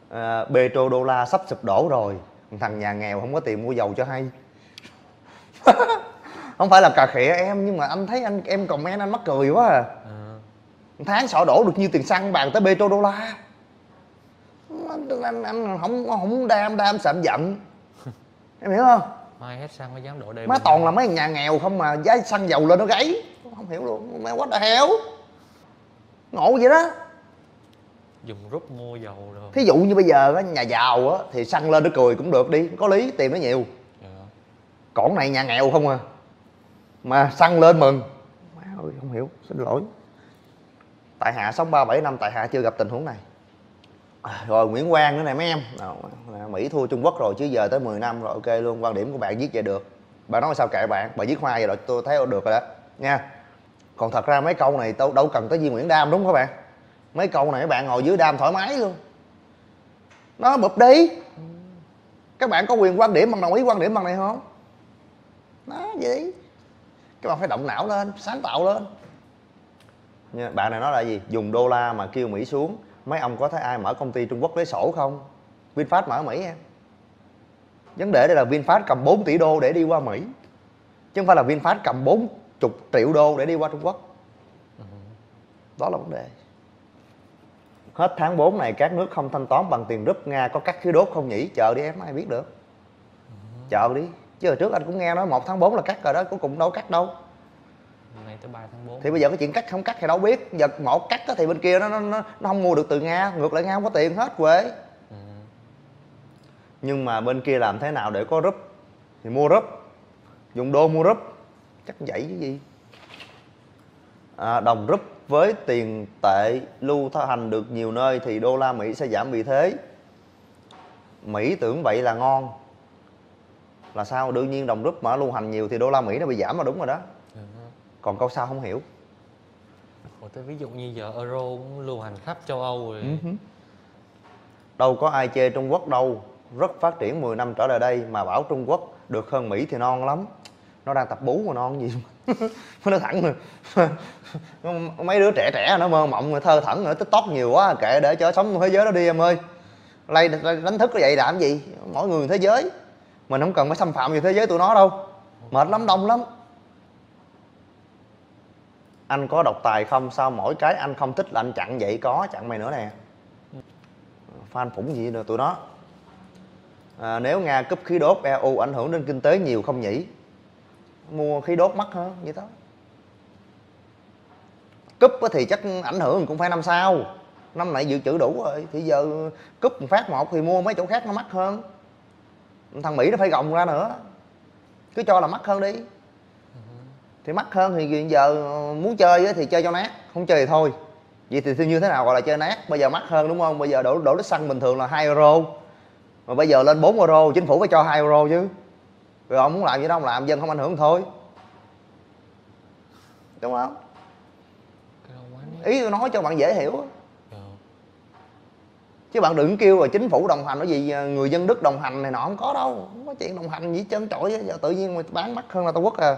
petrodollar sắp sụp đổ rồi, thằng nhà nghèo không có tiền mua dầu cho hay. Không phải là cà khịa em, nhưng mà anh thấy em comment anh mắc cười quá à. Tháng sọ đổ được nhiêu tiền xăng bàn tới petrodollar. Anh không đam sạm giận. Em hiểu không? Mai hết xăng mới dám đổ đêm. Má toàn là mấy nhà nghèo không mà giá xăng dầu lên nó gáy. Không hiểu luôn, mẹ what the hell. Ngộ vậy đó. Dùng rút mua dầu rồi. Thí dụ như bây giờ á, nhà giàu á thì xăng lên nó cười cũng được đi, có lý, tiền nó nhiều. Còn này nhà nghèo không à, mà xăng lên mừng. Má ơi, không hiểu, xin lỗi. Tại Hạ sống 37 năm, tại Hạ chưa gặp tình huống này. Rồi Nguyễn Quang nữa nè mấy em. Mỹ thua Trung Quốc rồi chứ giờ tới 10 năm rồi, ok luôn. Quan điểm của bạn viết vậy được. Bạn nói sao kệ bạn viết hoa vậy rồi tôi thấy được rồi đó nha. Còn thật ra mấy câu này tôi đâu cần tới Duy Nguyễn đam, đúng không các bạn? Mấy câu này các bạn ngồi dưới đam thoải mái luôn. Nó bụp đi. Các bạn có quyền quan điểm bằng đồng ý quan điểm bằng này không? Đó vậy. Các bạn phải động não lên, sáng tạo lên nha. Bạn này nói là gì? Dùng đô la mà kêu Mỹ xuống. Mấy ông có thấy ai mở công ty Trung Quốc lấy sổ không? VinFast mở ở Mỹ em. Vấn đề đây là VinFast cầm 4 tỷ đô để đi qua Mỹ, chứ không phải là VinFast cầm 40 triệu đô để đi qua Trung Quốc. Đó là vấn đề. Hết tháng 4 này các nước không thanh toán bằng tiền rúp, Nga có cắt khí đốt không nhỉ? Chờ đi em, ai biết được. Chờ đi. Chứ hồi trước anh cũng nghe nói 1 tháng 4 là cắt rồi đó, cuối cùng đâu cắt đâu. Nay tới 3 tháng 4. Thì bây giờ cái chuyện cắt không cắt thì đâu biết. Giờ một cắt thì bên kia nó không mua được từ Nga, ngược lại Nga không có tiền hết quê. Nhưng mà bên kia làm thế nào để có rúp thì mua rúp, dùng đô mua rúp, chắc vậy chứ gì. Đồng rúp với tiền tệ lưu hành được nhiều nơi thì đô la Mỹ sẽ giảm vị thế. Mỹ tưởng vậy là ngon. Là sao? Đương nhiên đồng rúp mà lưu hành nhiều thì đô la Mỹ nó bị giảm là đúng rồi đó. Còn câu sau không hiểu. Tới ví dụ như giờ euro cũng lưu hành khắp châu Âu rồi. Đâu có ai chê Trung Quốc đâu, rất phát triển 10 năm trở lại đây mà bảo Trung Quốc được hơn Mỹ thì non lắm. Nó đang tập bú mà non gì. Nó thẳng rồi. Mấy đứa trẻ nó mơ mộng thơ thẩn ở TikTok nhiều quá, kệ để cho sống thế giới đó đi em ơi. Đánh thức vậy làm gì? Mỗi người thế giới. Mình không cần phải xâm phạm vào thế giới tụi nó đâu. Mệt lắm, đông lắm. Anh có độc tài không? Sao mỗi cái anh không thích là anh chặn vậy? Có, chặn mày nữa nè. Fan phủng gì nữa tụi nó. Nếu Nga cúp khí đốt EU ảnh hưởng đến kinh tế nhiều không nhỉ? Mua khí đốt mắc hơn vậy đó. Cúp thì chắc ảnh hưởng cũng phải năm sau. Năm này dự trữ đủ rồi. Thì giờ cúp một phát một thì mua mấy chỗ khác nó mắc hơn. Thằng Mỹ nó phải gồng ra nữa. Cứ cho là mắc hơn đi. Thì mắc hơn thì giờ muốn chơi thì chơi cho nát, không chơi thì thôi. Vậy thì như thế nào gọi là chơi nát? Bây giờ mắc hơn đúng không? Bây giờ đổ lít xăng bình thường là 2 euro. Mà bây giờ lên 4 euro, chính phủ phải cho 2 euro chứ. Rồi ông muốn làm gì đâu, ông làm, dân không ảnh hưởng thôi. Đúng không? Ý tôi nói cho bạn dễ hiểu. Chứ bạn đừng kêu là chính phủ đồng hành, cái gì người dân Đức đồng hành này nọ, không có đâu. Không có chuyện đồng hành gì trơn trọi. Giờ tự nhiên mà bán mắc hơn là Trung Quốc à.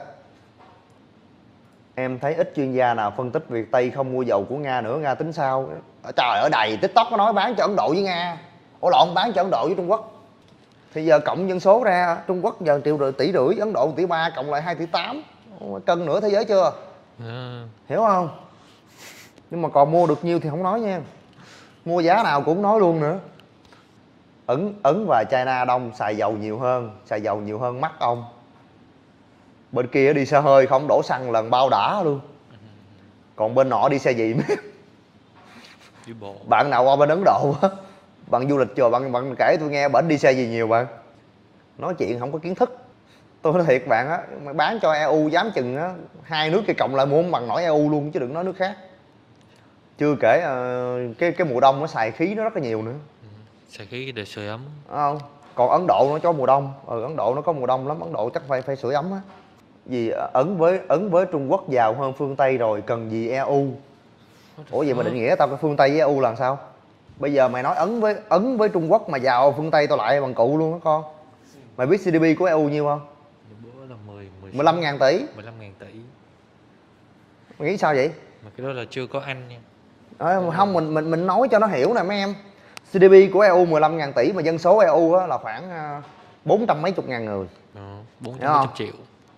Em thấy ít chuyên gia nào phân tích việc Tây không mua dầu của Nga nữa, Nga tính sao? Trời, ở đầy TikTok có nói bán cho Ấn Độ với Nga. Ủa lộn, bán cho Ấn Độ với Trung Quốc. Thì giờ cộng dân số ra, Trung Quốc giờ 1,5 tỷ, Ấn Độ 1,3 tỷ, cộng lại 2,8 tỷ. Cân nửa thế giới chưa? Hiểu không? Nhưng mà còn mua được nhiêu thì không nói nha. Mua giá nào cũng nói luôn nữa. Ấn và China đông xài dầu nhiều hơn mắc ông. Bên kia đi xe hơi không đổ xăng lần bao đã luôn. Còn bên nọ đi xe gì mấy? Đi bộ. Bạn nào qua bên Ấn Độ á, bạn du lịch chưa? Bạn kể tôi nghe bển đi xe gì nhiều bạn? Nói chuyện không có kiến thức. Tôi nói thiệt bạn á, bán cho EU dám chừng á, 2 nước kia cộng lại mua không bằng nổi EU luôn, chứ đừng nói nước khác. Chưa kể cái mùa đông nó xài khí nó rất là nhiều nữa. Xài khí để sưởi ấm. Không. Còn Ấn Độ nó cho mùa đông. Ấn Độ nó có mùa đông lắm, Ấn Độ chắc phải sưởi ấm á. Vì Ấn với Trung Quốc giàu hơn phương Tây rồi, cần gì EU? Ủa vậy mà định nghĩa tao cái phương Tây với EU là sao? Bây giờ mày nói Ấn với Trung Quốc mà giàu phương Tây tao lại bằng cụ luôn đó con. Mày biết GDP của EU nhiêu không? Bữa là 15.000 tỷ. 15.000 tỷ. Mày nghĩ sao vậy? Mà cái đó là chưa có Anh nha. Không, mình nói cho nó hiểu nè mấy em. GDP của EU 15.000 tỷ mà dân số EU á, là khoảng 400 mấy chục ngàn người. 450 triệu.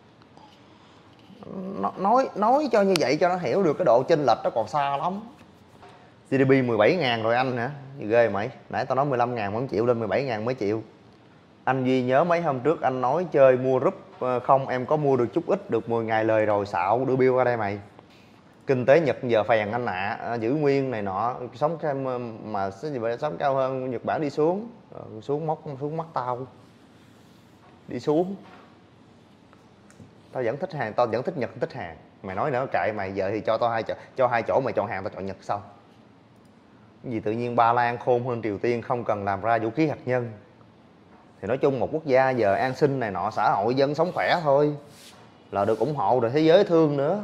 Nói cho như vậy cho nó hiểu được cái độ chênh lệch nó còn xa lắm. GDP 17.000 rồi anh hả? Gì ghê mày. Nãy tao nói 15.000 vẫn chịu, lên 17.000 mới chịu. Anh Duy nhớ mấy hôm trước anh nói chơi mua rúp không, em có mua được chút ít, được 10 ngày lời rồi, xạo đưa bill ra đây mày. Kinh tế Nhật giờ phèn anh ạ, giữ nguyên này nọ, sống mà sống cao hơn Nhật Bản đi xuống, xuống mắt tao. Đi xuống. Tao vẫn thích hàng, tao vẫn thích Nhật, thích hàng. Mày nói nữa kệ mày, giờ thì cho hai chỗ mày chọn hàng, tao chọn Nhật xong. Vì tự nhiên Ba Lan khôn hơn Triều Tiên, không cần làm ra vũ khí hạt nhân. Thì nói chung một quốc gia giờ an sinh này nọ, xã hội dân sống khỏe thôi là được ủng hộ, rồi thế giới thương nữa.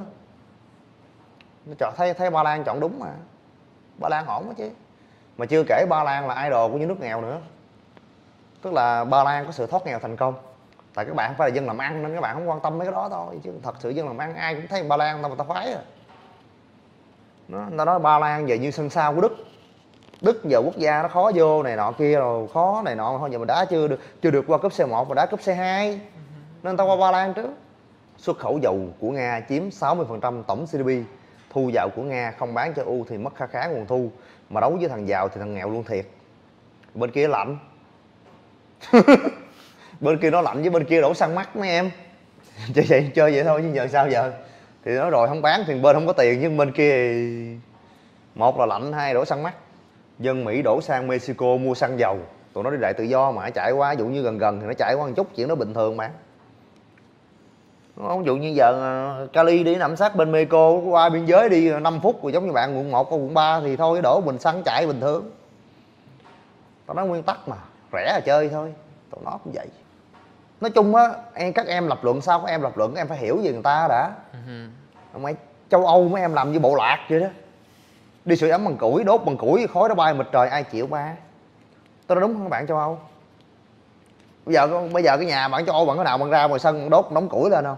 Thấy Ba Lan chọn đúng mà. Ba Lan ổn quá chứ. Mà chưa kể Ba Lan là idol của những nước nghèo nữa. Tức là Ba Lan có sự thoát nghèo thành công. Tại các bạn phải là dân làm ăn nên các bạn không quan tâm mấy cái đó thôi. Chứ thật sự dân làm ăn ai cũng thấy Ba Lan tao mà tao khoái à. Nó nói Ba Lan về như sân sau của Đức. Đức giờ quốc gia nó khó vô này nọ kia rồi, khó này nọ thôi, giờ mà đá chưa được qua cúp C1 mà đá cúp C2. Nên tao qua Ba Lan trước. Xuất khẩu dầu của Nga chiếm 60% tổng GDP. Thu vào của Nga không bán cho EU thì mất khá nguồn thu, mà đấu với thằng giàu thì thằng nghèo luôn thiệt. Bên kia lạnh. Bên kia nó lạnh với bên kia đổ xăng mắc mấy em. Chơi vậy thôi chứ giờ sao giờ. Thì nói rồi không bán thì bên không có tiền, nhưng bên kia thì một là lạnh, hai đổ xăng mắc. Dân Mỹ đổ sang Mexico mua xăng dầu. Tụi nó đi đại tự do mà chạy qua, ví dụ như gần thì nó chạy qua một chút, chuyện đó bình thường mà. Ví dụ như giờ Cali đi nằm sát bên Mexico, qua biên giới đi 5 phút rồi, giống như bạn quận 1 qua quận 3 thì thôi đổ bình xăng chạy bình thường. Tao nói nguyên tắc mà, rẻ là chơi thôi. Tụi nó cũng vậy. Nói chung á, các em lập luận sao, các em lập luận các em phải hiểu về người ta đã. Mày châu Âu mấy em làm như bộ lạc vậy đó. Đi sưởi ấm bằng củi, đốt bằng củi, khói nó bay mịt trời, ai chịu ba. Tôi nói đúng không các bạn châu Âu? Bây giờ cái nhà bạn châu Âu bạn có nào bạn ra ngoài sân đốt đống củi lên không?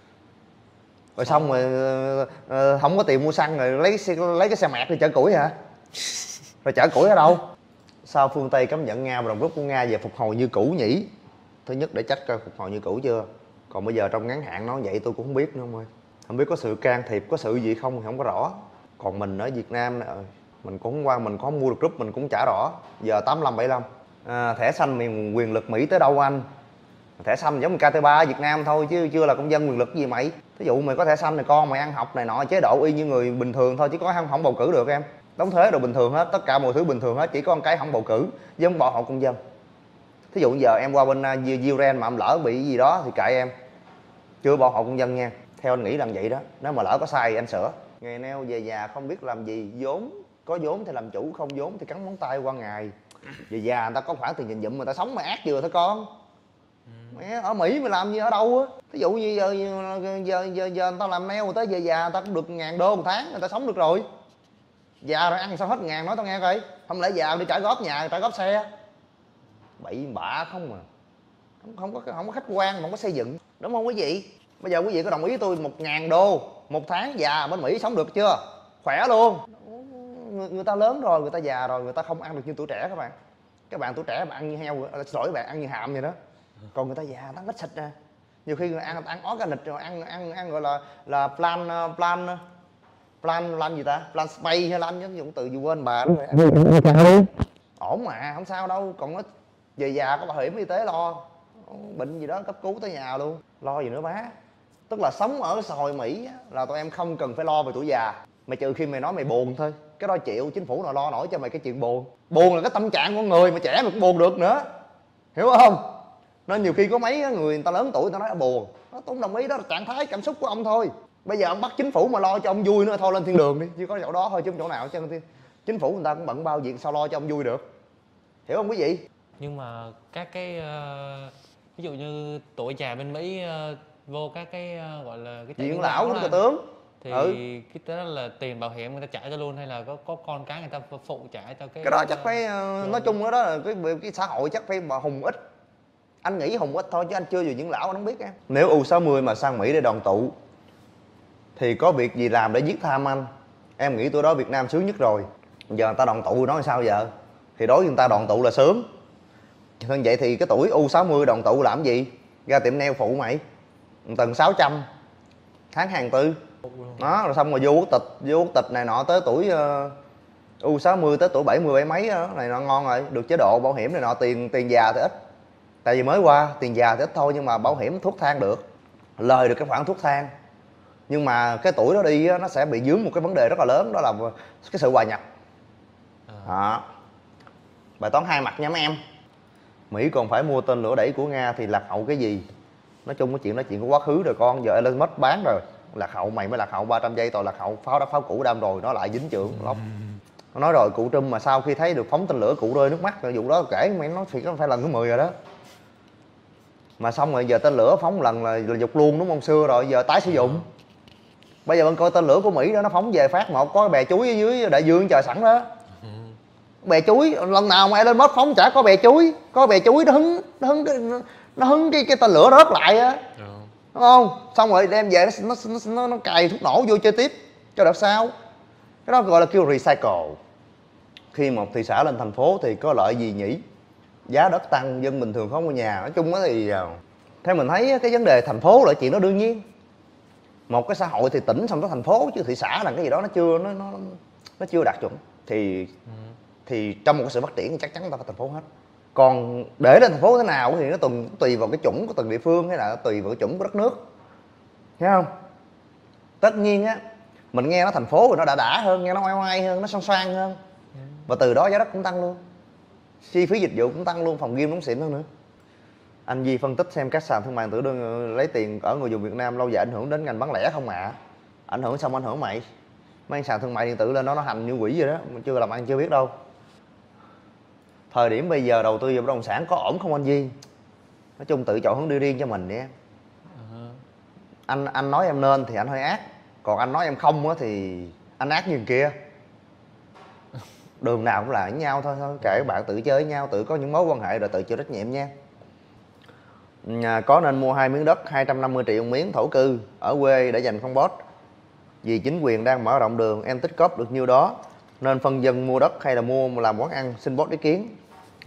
Rồi xong rồi không có tiền mua xăng rồi lấy cái xe mẹt đi chở củi hả? Rồi chở củi ở đâu? Sao phương Tây cấm nhận Nga và đồng rút của Nga về phục hồi như cũ nhỉ? Thứ nhất để trách coi phục hồi như cũ chưa. Còn bây giờ trong ngắn hạn nói vậy tôi cũng không biết nữa ông ơi. Không biết có sự can thiệp, có sự gì không thì không có rõ. Còn mình ở Việt Nam này, mình cũng qua mình có mua được group mình cũng trả rõ. Giờ 85-75. Thẻ xanh quyền lực Mỹ tới đâu anh? Thẻ xanh giống như KT3 ở Việt Nam thôi chứ chưa là công dân quyền lực gì mày. Ví dụ mày có thẻ xanh thì con mày ăn học này nọ chế độ y như người bình thường thôi, chứ có không bầu cử được em. Đóng thuế đồ bình thường hết, tất cả mọi thứ bình thường hết, chỉ có một cái không bầu cử, giống bảo hộ công dân. Thí dụ giờ em qua bên Ukraine mà em lỡ bị gì đó thì kệ em, chưa bảo hộ công dân nha. Theo anh nghĩ là vậy đó, nếu mà lỡ có sai thì anh sửa. Ngày neo về già không biết làm gì, có vốn thì làm chủ, không vốn thì cắn móng tay qua ngày. Về già người ta có khoản tiền dành dụm, người ta sống mà ác vừa thôi con. Mẹ ở Mỹ mày làm gì ở đâu á? Ví dụ như giờ người ta làm neo, người ta về già người ta cũng được $1000 một tháng, người ta sống được rồi. Già rồi ăn sao hết 1000 nói tao nghe coi. Không lẽ già đi trả góp nhà, trả góp xe. Bậy bạ không mà. Không có khách quan mà không có xây dựng. Đúng không quý vị? Bây giờ quý vị có đồng ý tôi $1000 một tháng già bên Mỹ sống được chưa? Khỏe luôn. Người ta lớn rồi, người ta già rồi, người ta không ăn được như tuổi trẻ các bạn. Các bạn tuổi trẻ mà ăn như heo, xin lỗi bạn, ăn như hạm vậy đó. Còn người ta già ta ít xịt nè. Nhiều khi người ăn organic rồi ăn gọi là plan gì ta? Plan space hay lan giống dụng từ gì quên bà đó. Ổn mà, không sao đâu. Còn nó về già có bảo hiểm y tế lo. Bệnh gì đó cấp cứu tới nhà luôn. Lo gì nữa má. Tức là sống ở xã hội Mỹ là tụi em không cần phải lo về tuổi già. Mày trừ khi mày nói mày buồn thôi. Cái đó chịu, chính phủ nào lo nổi cho mày cái chuyện buồn. Buồn là cái tâm trạng của người, mà trẻ mày cũng buồn được nữa. Hiểu không? Nên nhiều khi có mấy người ta lớn tuổi người ta nói buồn. Tôi không đồng ý, đó là trạng thái cảm xúc của ông thôi. Bây giờ ông bắt chính phủ mà lo cho ông vui nữa thôi lên thiên đường đi. Chỉ có chỗ đó thôi chứ không chỗ nào chứ. Chính phủ người ta cũng bận bao việc sao lo cho ông vui được. Hiểu không quý vị? Nhưng mà các cái ví dụ như tuổi già bên Mỹ vô các cái gọi là cái dưỡng lão của tướng thì cái đó là tiền bảo hiểm người ta trả cho luôn, hay là có con cái người ta phụ trả cho cái đó chắc phải nói chung đó là cái xã hội chắc phải mà hùng ít. Anh nghĩ hùng ít thôi chứ anh chưa về dưỡng lão anh không biết em. Nếu U60 mà sang Mỹ để đoàn tụ thì có việc gì làm để giết tham anh. Em nghĩ tôi đó Việt Nam sướng nhất rồi. Giờ người ta đoàn tụ nói sao giờ? Thì đối với người ta đoàn tụ là sướng. Hơn vậy thì cái tuổi U60 đoàn tụ làm gì? Ra tiệm nail phụ mày, tầng 600 tháng hàng tư đó, rồi xong rồi vô quốc tịch này nọ tới tuổi U60 tới tuổi 70 mấy đó, này nọ ngon rồi, được chế độ bảo hiểm này nọ. Tiền già thì ít, tại vì mới qua, tiền già thì ít thôi, nhưng mà bảo hiểm thuốc thang được, lời được cái khoản thuốc thang. Nhưng mà cái tuổi đó đi nó sẽ bị dướng một cái vấn đề rất là lớn, đó là cái sự hòa nhập. Bài toán hai mặt nha mấy em. Mỹ còn phải mua tên lửa đẩy của Nga thì lạc hậu cái gì? Nói chung cái chuyện đó chuyện của quá khứ rồi con, giờ Elon Musk bán rồi. Lạc hậu mày mới lạc hậu, 300 giây toàn lạc hậu, pháo cũ đam rồi nó lại dính chưởng lóc. Nó nói rồi, cụ Trump mà sau khi thấy được phóng tên lửa cụ rơi nước mắt, rồi vụ đó kể mày nói thiệt, nó phải lần thứ 10 rồi đó. Mà xong rồi giờ tên lửa phóng lần là dục luôn đúng không, xưa rồi giờ tái sử dụng. Bây giờ bạn coi tên lửa của Mỹ đó, nó phóng về phát một có bè chuối ở dưới đại dương trời sẵn đó. Bè chuối, lần nào mà Elon Musk phóng chả có bè chuối, có bè chuối nó hứng cái tên lửa rớt lại á, đúng không? Xong rồi đem về nó cài thuốc nổ vô chơi tiếp cho đợt sau. Cái đó gọi là kêu recycle. Khi một thị xã lên thành phố thì có lợi gì nhỉ? Giá đất tăng, dân bình thường không có nhà. Nói chung thì theo mình thấy cái vấn đề thành phố là chuyện đó đương nhiên. Một cái xã hội thì tỉnh xong tới thành phố, chứ thị xã là cái gì đó nó chưa đạt chuẩn. Thì trong một cái sự phát triển thì chắc chắn ta phải thành phố hết. Còn để lên thành phố thế nào thì nó tùy vào cái chuẩn của từng địa phương, hay là tùy vào cái chuẩn của đất nước, thấy không? Tất nhiên á, mình nghe nó thành phố rồi nó đã hơn, nghe nó oai hơn, nó xoang hơn, và từ đó giá đất cũng tăng luôn, chi phí dịch vụ cũng tăng luôn, phòng gym cũng xịn hơn nữa. Anh Di phân tích xem các sàn thương mại điện tử đơn lấy tiền ở người dùng Việt Nam lâu dài ảnh hưởng đến ngành bán lẻ không ạ? Ảnh hưởng xong ảnh hưởng mày. Mấy sàn thương mại điện tử lên nó hành như quỷ vậy đó, mình chưa làm ăn chưa biết đâu. Thời điểm bây giờ đầu tư vào bất động sản có ổn không anh Di? Nói chung tự chọn hướng đi riêng cho mình đi em. Anh nói em nên thì anh hơi ác, còn anh nói em không á thì anh ác như kia. Đường nào cũng là với nhau thôi, kệ các bạn tự chơi với nhau, tự có những mối quan hệ rồi tự chịu trách nhiệm nha. Có nên mua 2 miếng đất 250 triệu miếng thổ cư ở quê để dành không boss? Vì chính quyền đang mở rộng đường, em tích góp được nhiêu đó nên phân dân mua đất hay là mua làm quán ăn, xin boss ý kiến.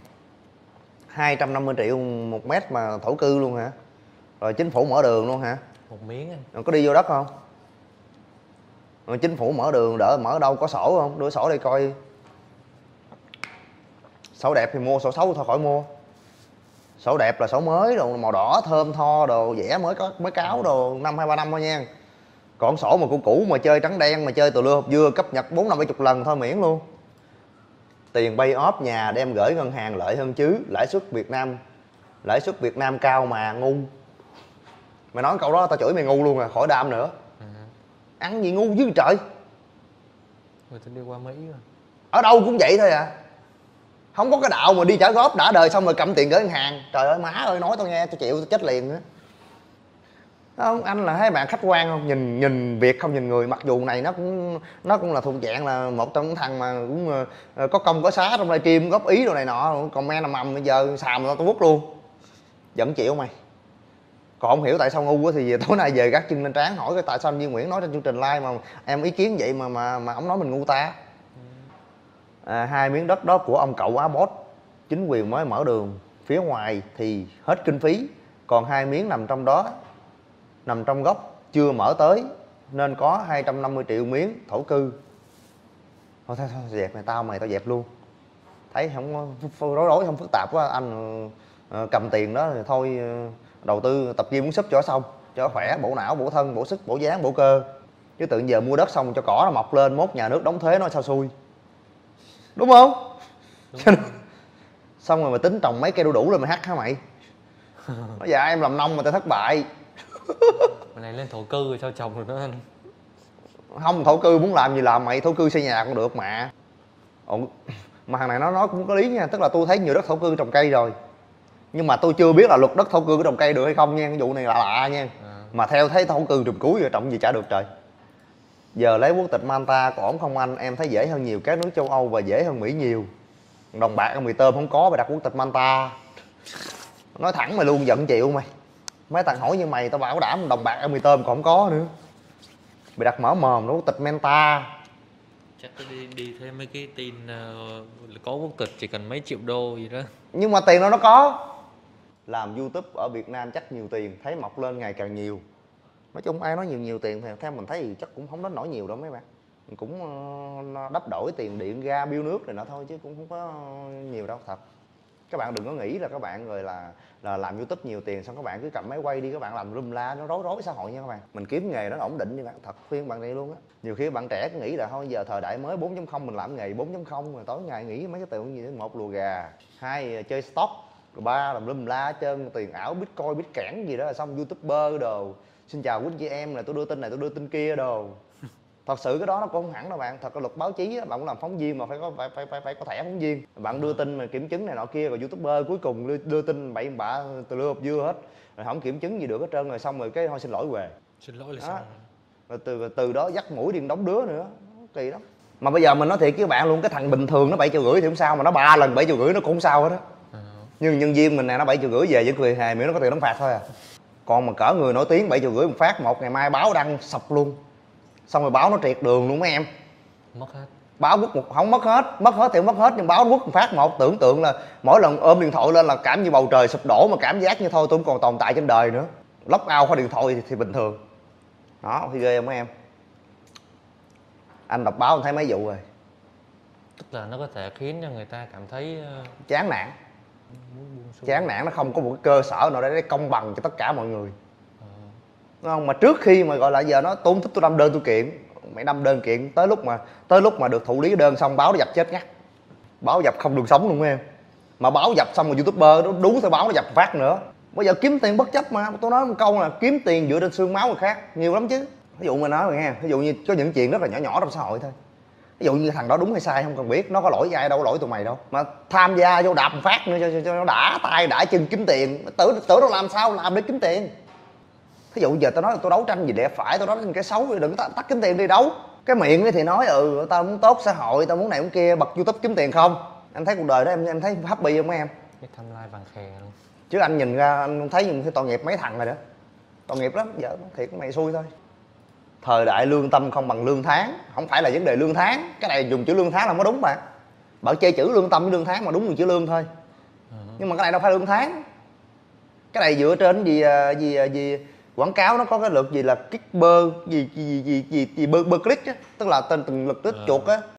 250 triệu một mét mà thổ cư luôn hả? Rồi chính phủ mở đường luôn hả? Một miếng anh. Rồi có đi vô đất không? Rồi chính phủ mở đường đỡ mở đâu có sổ không? Đưa sổ đây coi. Sổ đẹp thì mua, sổ xấu thôi khỏi mua. Sổ đẹp là sổ mới, đồ màu đỏ thơm tho, đồ vẽ mới cáo đồ 5-2-3 năm thôi nha. Còn sổ mà cũ mà chơi trắng đen, mà chơi từ lưa hộp dưa cấp nhật 4-5-70 lần thôi miễn luôn. Tiền pay off nhà đem gửi ngân hàng lợi hơn chứ, lãi suất Việt Nam cao mà ngu. Mày nói câu đó tao chửi mày ngu luôn à, khỏi đam nữa. Ăn gì ngu dữ trời. Người ta đi qua Mỹ rồi. Ở đâu cũng vậy thôi à. Không có cái đạo mà đi trả góp đã đời xong rồi cầm tiền gửi ngân hàng. Trời ơi má ơi, nói tao nghe tao chịu, tao chết liền nữa. Không, anh là thấy bạn khách quan không? Nhìn việc không nhìn người, mặc dù này nó cũng là thuộc dạng là một trong những thằng mà cũng có công có xá trong livestream góp ý đồ này nọ, comment nằm mầm bây giờ xàm tao vứt luôn. Vẫn chịu mày. Còn không hiểu tại sao ngu quá thì tối nay về gác chân lên trán hỏi cái tại sao anh Duy Nguyễn nói trên chương trình live mà em ý kiến vậy mà ông nói mình ngu ta. 2 miếng đất đó của ông cậu Á Boss, chính quyền mới mở đường, phía ngoài thì hết kinh phí, còn 2 miếng nằm trong đó, nằm trong góc chưa mở tới nên có 250 triệu miếng thổ cư. Thôi dẹp mày, tao dẹp luôn. Thấy không rối không phức tạp quá anh, cầm tiền đó thì thôi đầu tư tập gym muốn súp cho xong, cho khỏe, bổ não, bổ thân, bổ sức, bổ dáng, bổ cơ. Chứ tự giờ mua đất xong cho cỏ nó mọc lên, mốt nhà nước đóng thuế nó sao xui. Đúng không? Đúng. Xong rồi mày tính trồng mấy cây đu đủ lên mày hắt hả mày? Nói dạ em làm nông mà tao thất bại. Mày này lên thổ cư rồi sao trồng rồi đó anh? Không, thổ cư muốn làm gì làm mày, thổ cư xây nhà cũng được mà. Mà thằng này nó nói cũng có lý nha, tức là tôi thấy nhiều đất thổ cư trồng cây rồi. Nhưng mà tôi chưa biết là luật đất thổ cư có trồng cây được hay không nha, cái vụ này là lạ nha. Mà theo thấy thổ cư trồng cuối rồi trồng gì chả được trời. Giờ lấy quốc tịch Malta có ổn không anh? Em thấy dễ hơn nhiều các nước châu Âu và dễ hơn Mỹ nhiều. Đồng bạc ở mì tôm không có, mày đặt quốc tịch Malta. Nói thẳng mày luôn, giận chịu mày. Mấy thằng hỏi như mày tao bảo đảm đồng bạc ở mì tôm còn không có nữa. Mày đặt mở mồm nó quốc tịch Malta. Chắc cứ đi thêm mấy cái tin có quốc tịch chỉ cần mấy triệu đô gì đó. Nhưng mà tiền đâu nó có. Làm YouTube ở Việt Nam chắc nhiều tiền, thấy mọc lên ngày càng nhiều. Nói chung ai nói nhiều tiền thì theo mình thấy thì chắc cũng không đến nổi nhiều đâu mấy bạn. Mình cũng đắp đổi tiền điện ga bill nước này nọ thôi chứ cũng không có nhiều đâu thật. Các bạn đừng có nghĩ là các bạn rồi là làm YouTube nhiều tiền xong các bạn cứ cầm máy quay đi các bạn làm lum la, nó rối xã hội nha các bạn. Mình kiếm nghề nó ổn định như bạn, thật khuyên bạn này luôn á. Nhiều khi bạn trẻ cứ nghĩ là thôi giờ thời đại mới 4.0 mình làm nghề 4.0 rồi tối ngày nghĩ mấy cái tiền gì đó, một lùa gà, hai chơi stock, rồi ba làm lum la hết trơn, tiền ảo bitcoin bitcoin gì đó là xong YouTuber đồ. Xin chào quý chị em, là tôi đưa tin này tôi đưa tin kia đồ. Thật sự cái đó nó cũng không hẳn đâu bạn. Thật cái luật báo chí á, bạn cũng làm phóng viên mà phải có thẻ phóng viên. Bạn đưa tin mà kiểm chứng này nọ kia, rồi YouTuber cuối cùng đưa tin bậy bạ từ lưa hộp dưa hết, rồi không kiểm chứng gì được hết trơn, rồi xong rồi cái thôi xin lỗi về. Xin lỗi là Đó. xong. Rồi từ đó dắt mũi đi đóng đứa nữa, kỳ lắm. Mà bây giờ mình nói thiệt với bạn luôn, cái thằng bình thường nó 7,5 triệu thì không sao, mà nó 3 lần 7,5 triệu nó cũng không sao hết á. Nhưng nhân viên mình nè nó 7,5 triệu về vẫn cười hề, miễn nó có tiền đóng phạt thôi à. Còn mà cỡ người nổi tiếng 7,5 triệu một phát, một ngày mai báo đăng sập luôn, xong rồi báo nó triệt đường luôn mấy em. Mất hết. Báo quất một không mất hết thì mất hết, nhưng báo nó quất một phát một, tưởng tượng là mỗi lần ôm điện thoại lên là cảm như bầu trời sụp đổ, mà cảm giác như thôi tôi không còn tồn tại trên đời nữa. Lock out khỏi điện thoại thì bình thường. Đó thì ghê không mấy em. Anh đọc báo anh thấy mấy vụ rồi. Tức là nó có thể khiến cho người ta cảm thấy Chán nản. Chán nản, nó không có một cái cơ sở nào để công bằng cho tất cả mọi người. Đúng không? Mà trước khi mà gọi là giờ nó tôi không thích tôi đâm đơn tôi kiện, mày đâm đơn kiện tới lúc mà được thụ lý đơn xong báo nó dập chết ngắt. Báo dập không đường sống luôn em. Mà báo dập xong rồi YouTuber nó đúng theo báo nó dập phát nữa. Bây giờ kiếm tiền bất chấp mà, tôi nói một câu là kiếm tiền dựa trên xương máu người khác nhiều lắm chứ. Ví dụ mình nói rồi nghe, ví dụ như có những chuyện rất là nhỏ trong xã hội thôi. Ví dụ như thằng đó đúng hay sai không cần biết, nó có lỗi với ai đâu, có lỗi tụi mày đâu. Mà tham gia vô đạp một phát nữa cho nó đã tay đã chân kiếm tiền, tưởng nó làm sao làm để kiếm tiền. Thí dụ giờ tao nói là tôi đấu tranh gì để phải, tôi nói cái xấu thì đừng có tắt kiếm tiền đi đấu. Cái miệng thì nói tao muốn tốt xã hội, tao muốn này muốn kia, bật YouTube kiếm tiền không. Anh thấy cuộc đời đó em thấy happy không mấy em? cái timeline vàng khè luôn. Chứ anh nhìn ra anh thấy tội nghiệp mấy thằng rồi đó. Tội nghiệp lắm, vợ thiệt mày xui thôi. Thời đại lương tâm không bằng lương tháng, không phải là vấn đề lương tháng. Cái này dùng chữ lương tháng là không có đúng bạn. Bạn chơi chữ lương tâm với lương tháng mà đúng là chữ lương thôi. Nhưng mà cái này đâu phải lương tháng. Cái này dựa trên gì quảng cáo nó có cái lượt gì là click gì bơ click á, tức là tên từng lượt chuột á.